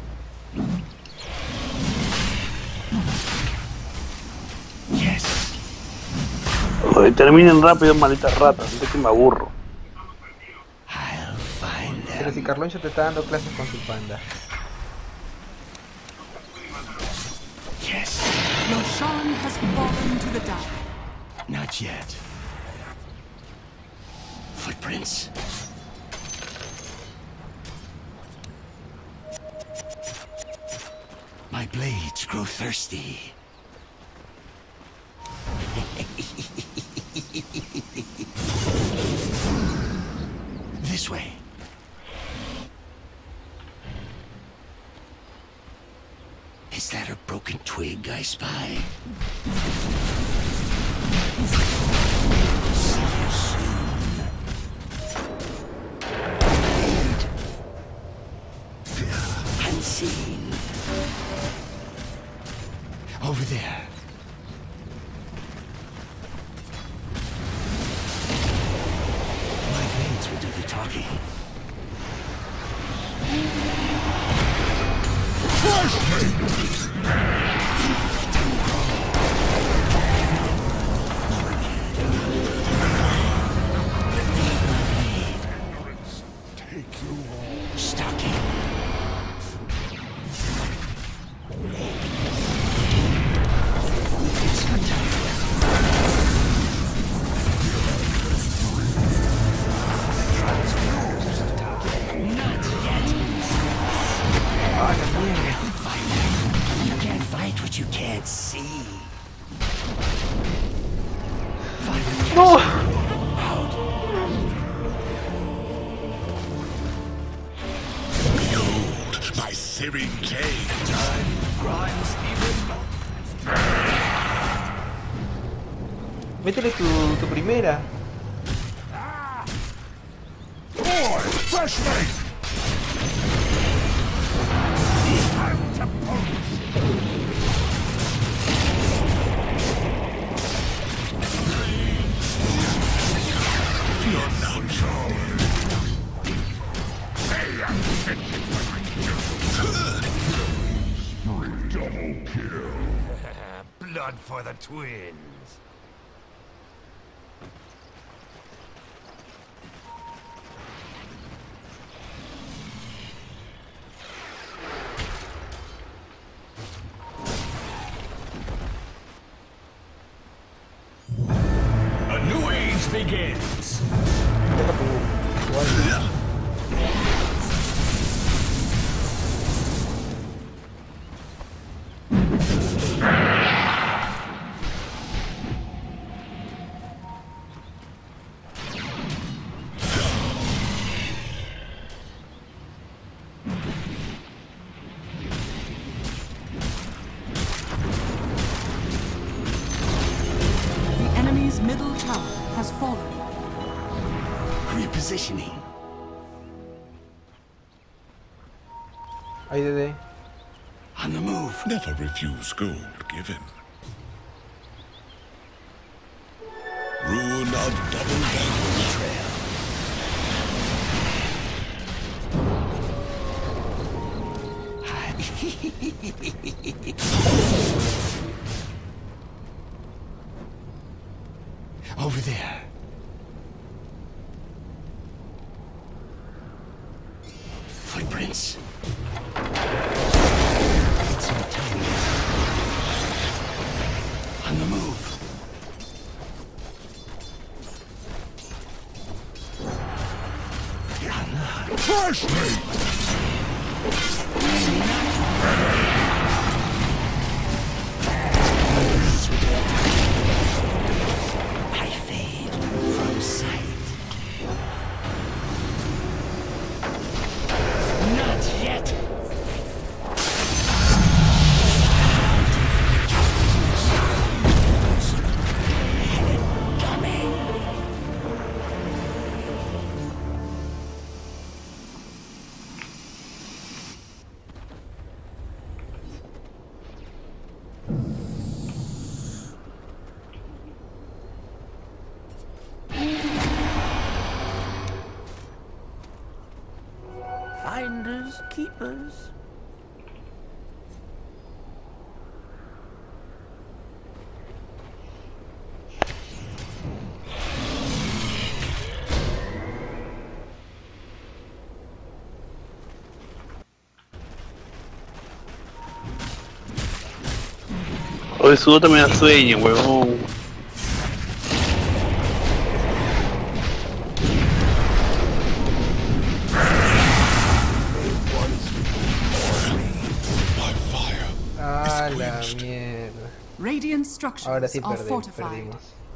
Yes. Joder, terminen rápido, malditas ratas, antes que me aburro. I'll find Pero si them. Carloncho te está dando clases con su panda. Yes. Roshan has fallen to the dark. Not yet. Footprints. My blades grow thirsty. This way. Is that a broken twig I spy? See you soon. Lead. Unseen. Over there. My blades will do the talking. Take you all. Stalking. You can't fight what you can't see. Behold, my searing blade. Time grinds even more. Métele tu, tu primera. Boy, fresh meat! Time to pose. You're not sure. Hey, I'm fitting for my kill. Double kill. Blood for the twins. A new age begins. Deja tu, tu alma. The enemy's middle tower has fallen. Repositioning. Ahí Dede. On the move. Never refuse gold given. Rune of double banquet trail. Over there. Footprints. It's so tiny. On the move. On the hunt. Fresh meat! I fade from sight. finders, keepers. Hoy sudo también da sueño, huevón. Ah, la mierda. Radiant Ahora structures sí are perdemos, fortified. perdimos.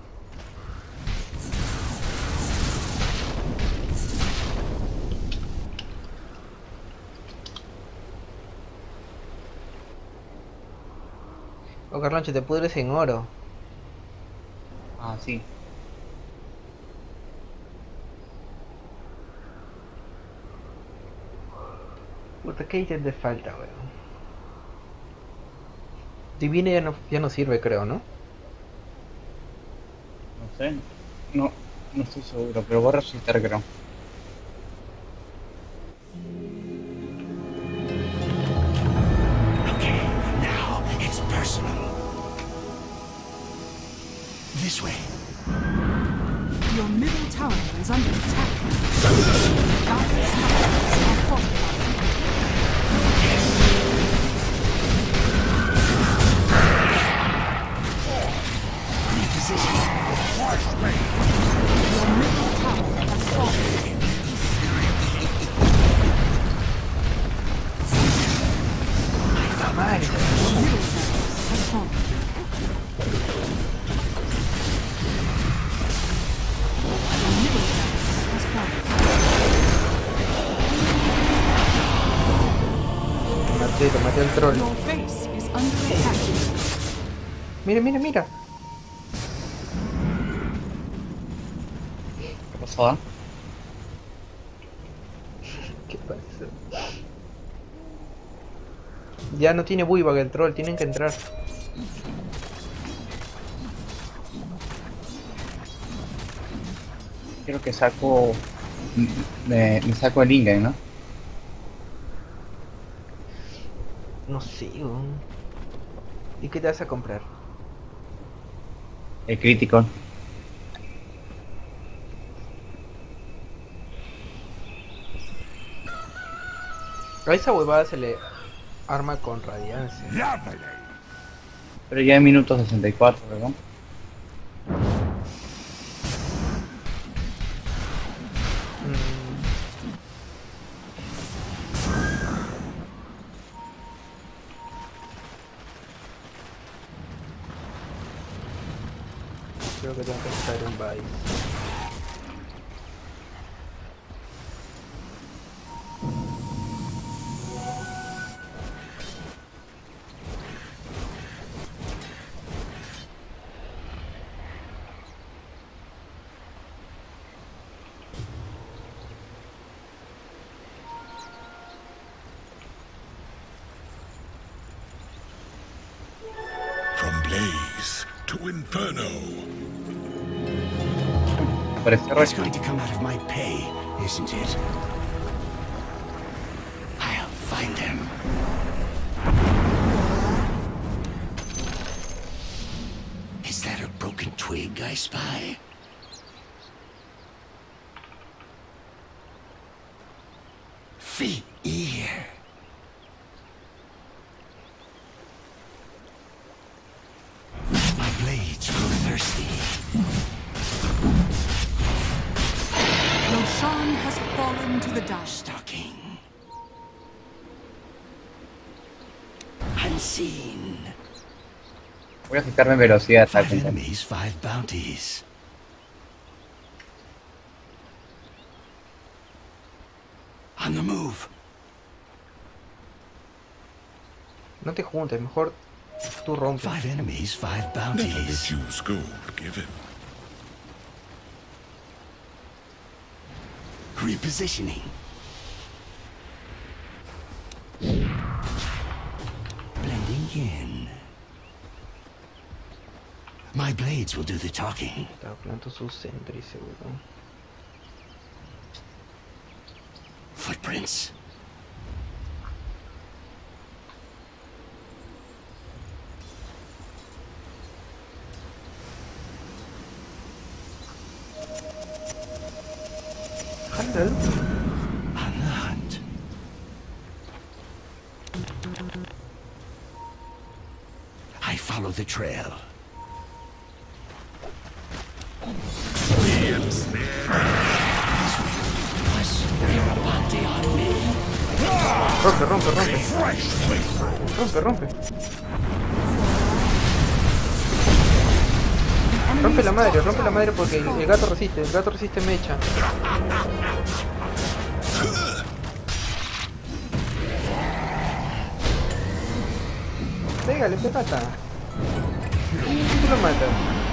Oh, Carloncho, te pudres en oro. Ah, sí. Puta, ¿qué ítem te falta, weón? Divine ya no, ya no sirve, creo, ¿no? No sé. No, no estoy seguro, pero voy a resistir, creo. Okay, now it's personal. This way. Your middle tower is under attack. Dire structures are fortified. Reposition. Your middle tower has fallen. ¡La madre! Your middle tower has fallen. Your middle tower has fallen. Maté, lo maté al troll. Your base is under attack. Mira, mira, mira. ¿Qué pasó? ¿Eh? ¿Qué pasó? Ya no tiene buibag el troll, tienen que entrar. Creo que saco... Me, me saco el Ingen, ¿no? No sé, weón. ¿Y qué te vas a comprar? El crítico. A esa huevada se le arma con radiancia. Lovely. Pero ya en minuto sesenta y cuatro, ¿verdad? Creo que tengo que buscar un Vice. From blaze to inferno. Parece It's re... going to come out of my pay, isn't it? I'll find them. Is that a broken twig I spy? Feet ear. My blades grow thirsty. Roshan has fallen to the dust. Stalking. Unseen. Voy a quitarme en velocidad. Five ¿sabes? enemies, five bounties. On the move. No te juntes, mejor tú rompes. Five enemies, five Never bounties. refuse gold given. Repositioning. Blending in. My blades will do the talking. Estaba planto su centro y seguro. Footprints. muéstralo. On the hunt. I follow the trail. Rompe, rompe, rompe. Rompe, rompe. Rompe la madre, rompe la madre porque el, el gato resiste, el gato resiste mecha. Pégale, pegata. Y tú lo matas.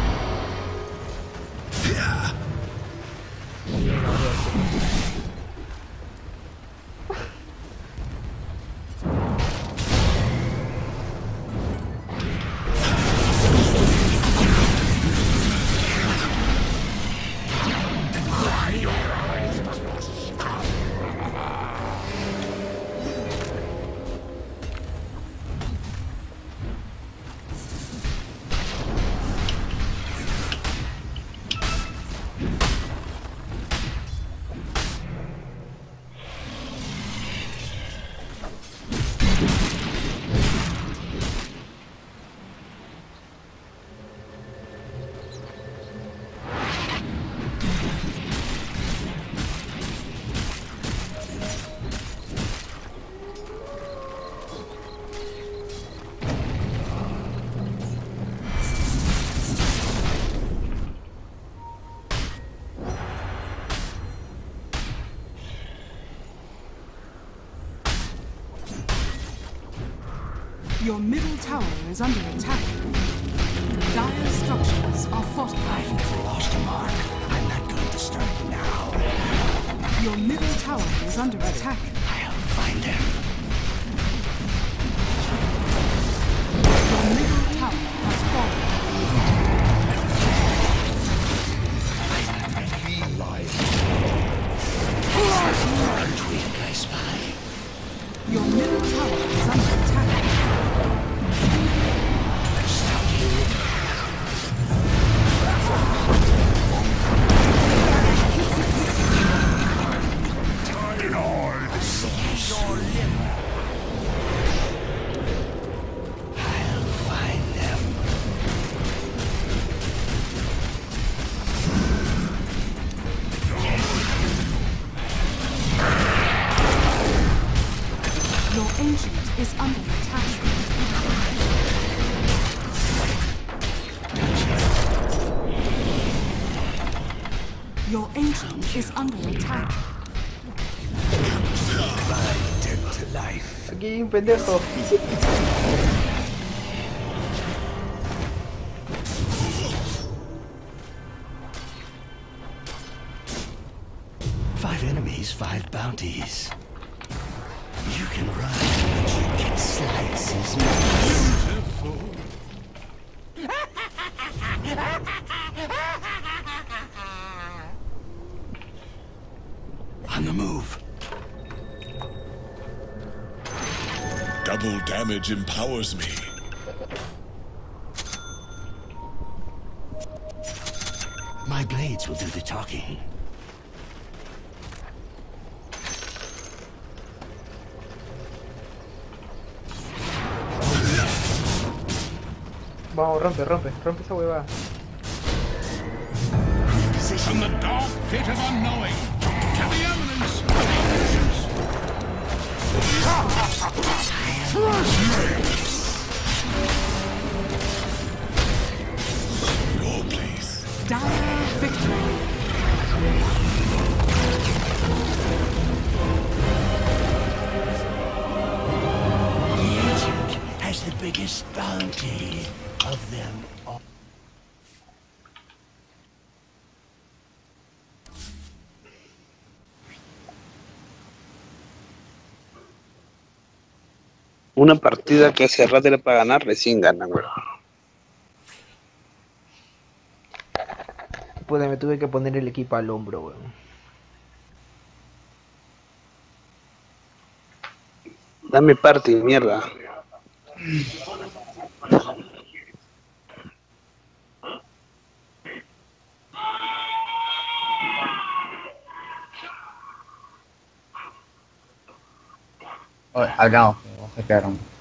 Your middle tower is under attack. Dire structures are fortified. I've never lost a mark. I'm not going to start now. Your middle tower is under attack. I'll find them. Your middle tower has fallen. Twig I spy. Your middle tower is under attack. I'll find them. Your ancient is under attack. Your ancient is under attack. Dead to life. Aquí hay un pendejo. Five enemies, five bounties. You can run, but you can slice his meat. On the move. Double damage empowers me. My blades will do the talking. Vamos, rompe, rompe, rompe esa huevada. From the dark pit of unknowing to the eminence of omniscience. Your place. Dire victory. The ancient has the biggest bounty of them all. Una partida que hace rato era para ganar, recién ganan, güey. Puta, me tuve que poner el equipo al hombro, weón. Dame parte, mierda. Oh, hablamos, se quedaron.